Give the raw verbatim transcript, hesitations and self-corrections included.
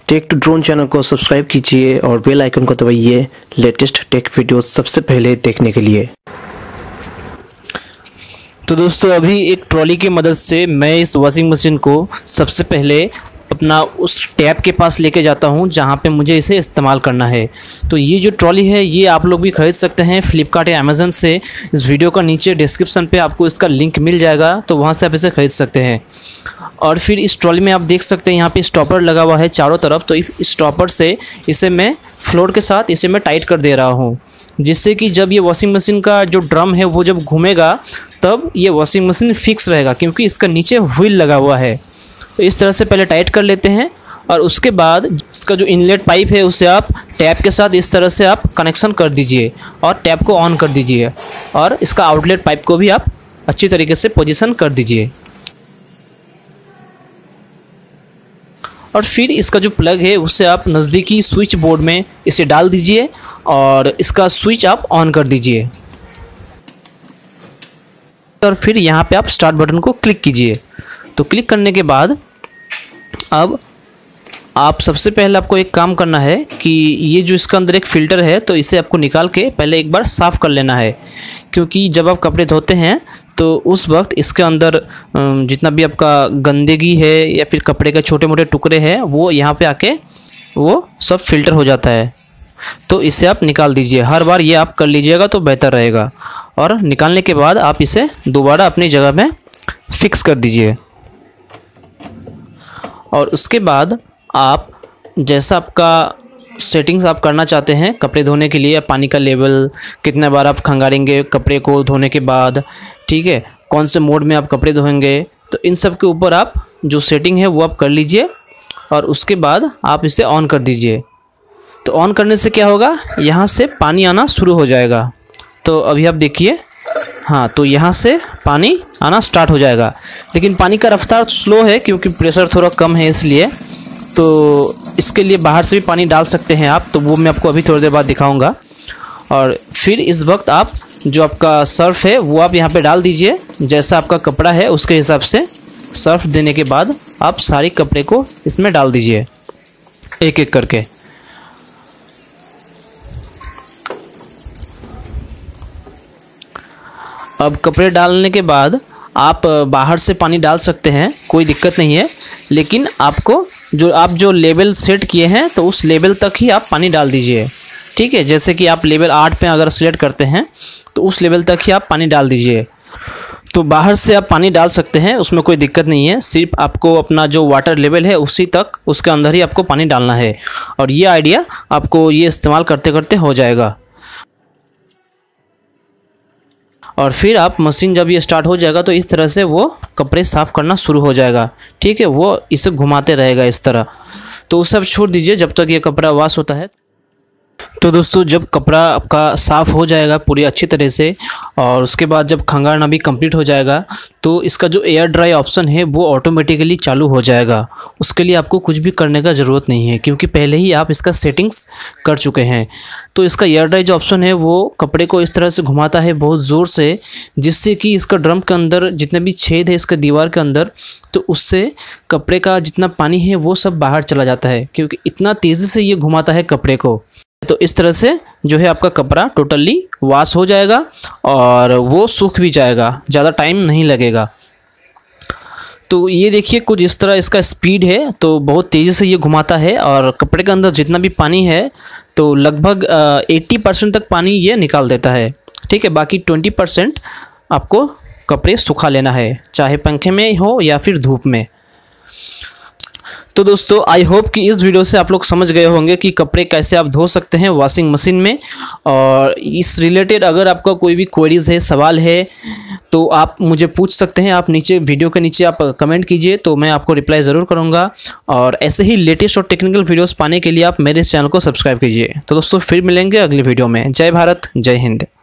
Take to drone channel को subscribe कीजिए और बेल आइकन को दबाइए लेटेस्ट टेक वीडियो सबसे पहले देखने के लिए। तो दोस्तों अभी एक ट्रॉली की मदद से मैं इस वॉशिंग मशीन को सबसे पहले अपना उस टैप के पास लेके जाता हूं जहां पे मुझे इसे इस्तेमाल करना है। तो ये जो ट्रॉली है ये आप लोग भी ख़रीद सकते हैं फ्लिपकार्ट या अमेज़न से। इस वीडियो का नीचे डिस्क्रिप्शन पे आपको इसका लिंक मिल जाएगा, तो वहां से आप इसे ख़रीद सकते हैं। और फिर इस ट्रॉली में आप देख सकते हैं यहाँ पे स्टॉपर लगा हुआ है चारों तरफ। तो इस स्टॉपर से इसे मैं फ्लोर के साथ इसे मैं टाइट कर दे रहा हूँ, जिससे कि जब ये वॉशिंग मशीन का जो ड्रम है वो जब घूमेगा तब ये वॉशिंग मशीन फिक्स रहेगा, क्योंकि इसका नीचे व्हील लगा हुआ है। तो इस तरह से पहले टाइट कर लेते हैं और उसके बाद इसका जो इनलेट पाइप है उसे आप टैप के साथ इस तरह से आप कनेक्शन कर दीजिए और टैप को ऑन कर दीजिए और इसका आउटलेट पाइप को भी आप अच्छी तरीके से पोजीशन कर दीजिए। और फिर इसका जो प्लग है उसे आप नज़दीकी स्विच बोर्ड में इसे डाल दीजिए और इसका स्विच आप ऑन कर दीजिए और फिर यहाँ पे आप स्टार्ट बटन को क्लिक कीजिए। तो क्लिक करने के बाद अब आप सबसे पहले आपको एक काम करना है कि ये जो इसका अंदर एक फ़िल्टर है तो इसे आपको निकाल के पहले एक बार साफ़ कर लेना है, क्योंकि जब आप कपड़े धोते हैं तो उस वक्त इसके अंदर जितना भी आपका गंदगी है या फिर कपड़े के छोटे मोटे टुकड़े हैं वो यहाँ पे आके वो सब फिल्टर हो जाता है। तो इसे आप निकाल दीजिए, हर बार ये आप कर लीजिएगा तो बेहतर रहेगा। और निकालने के बाद आप इसे दोबारा अपनी जगह में फिक्स कर दीजिए। और उसके बाद आप जैसा आपका सेटिंग्स आप करना चाहते हैं कपड़े धोने के लिए, पानी का लेवल कितने बार आप खंगारेंगे कपड़े को धोने के बाद, ठीक है, कौन से मोड में आप कपड़े धोएंगे, तो इन सब के ऊपर आप जो सेटिंग है वो आप कर लीजिए और उसके बाद आप इसे ऑन कर दीजिए। तो ऑन करने से क्या होगा, यहाँ से पानी आना शुरू हो जाएगा। तो अभी आप देखिए, हाँ, तो यहाँ से पानी आना स्टार्ट हो जाएगा, लेकिन पानी का रफ्तार स्लो है क्योंकि प्रेशर थोड़ा कम है इसलिए। तो इसके लिए बाहर से भी पानी डाल सकते हैं आप, तो वो मैं आपको अभी थोड़ी देर बाद दिखाऊंगा। और फिर इस वक्त आप जो आपका सर्फ है वो आप यहाँ पे डाल दीजिए, जैसा आपका कपड़ा है उसके हिसाब से सर्फ देने के बाद आप सारे कपड़े को इसमें डाल दीजिए एक एक करके। अब कपड़े डालने के बाद आप बाहर से पानी डाल सकते हैं, कोई दिक्कत नहीं है, लेकिन आपको जो आप जो लेवल सेट किए हैं तो उस लेवल तक ही आप पानी डाल दीजिए, ठीक है। जैसे कि आप लेवल आठ पे अगर सेलेक्ट करते हैं तो उस लेवल तक ही आप पानी डाल दीजिए। तो बाहर से आप पानी डाल सकते हैं, उसमें कोई दिक्कत नहीं है, सिर्फ आपको अपना जो वाटर लेवल है उसी तक, उसके अंदर ही आपको पानी डालना है। और ये आइडिया आपको ये इस्तेमाल करते करते हो जाएगा। और फिर आप मशीन जब ये स्टार्ट हो जाएगा तो इस तरह से वो कपड़े साफ़ करना शुरू हो जाएगा, ठीक है। वो इसे घुमाते रहेगा इस तरह। तो उसे आप छोड़ दीजिए जब तक ये कपड़ा वॉश होता है। तो दोस्तों जब कपड़ा आपका साफ़ हो जाएगा पूरी अच्छी तरह से और उसके बाद जब खंगारना भी कंप्लीट हो जाएगा तो इसका जो एयर ड्राई ऑप्शन है वो ऑटोमेटिकली चालू हो जाएगा। उसके लिए आपको कुछ भी करने का ज़रूरत नहीं है, क्योंकि पहले ही आप इसका सेटिंग्स कर चुके हैं। तो इसका एयर ड्राई जो ऑप्शन है वो कपड़े को इस तरह से घुमाता है बहुत ज़ोर से, जिससे कि इसका ड्रम के अंदर जितने भी छेद है इसके दीवार के अंदर, तो उससे कपड़े का जितना पानी है वो सब बाहर चला जाता है, क्योंकि इतना तेज़ी से ये घुमाता है कपड़े को। तो इस तरह से जो है आपका कपड़ा टोटली वॉश हो जाएगा और वो सूख भी जाएगा, ज़्यादा टाइम नहीं लगेगा। तो ये देखिए कुछ इस तरह इसका स्पीड है, तो बहुत तेज़ी से ये घुमाता है और कपड़े के अंदर जितना भी पानी है तो लगभग अस्सी परसेंट तक पानी ये निकाल देता है, ठीक है। बाकी बीस परसेंट आपको कपड़े सुखा लेना है, चाहे पंखे में हो या फिर धूप में। तो दोस्तों आई होप कि इस वीडियो से आप लोग समझ गए होंगे कि कपड़े कैसे आप धो सकते हैं वॉशिंग मशीन में। और इस रिलेटेड अगर आपका कोई भी क्वेरीज़ है, सवाल है, तो आप मुझे पूछ सकते हैं। आप नीचे वीडियो के नीचे आप कमेंट कीजिए तो मैं आपको रिप्लाई ज़रूर करूँगा। और ऐसे ही लेटेस्ट और टेक्निकल वीडियोज़ पाने के लिए आप मेरे चैनल को सब्सक्राइब कीजिए। तो दोस्तों फिर मिलेंगे अगली वीडियो में। जय भारत, जय हिंद।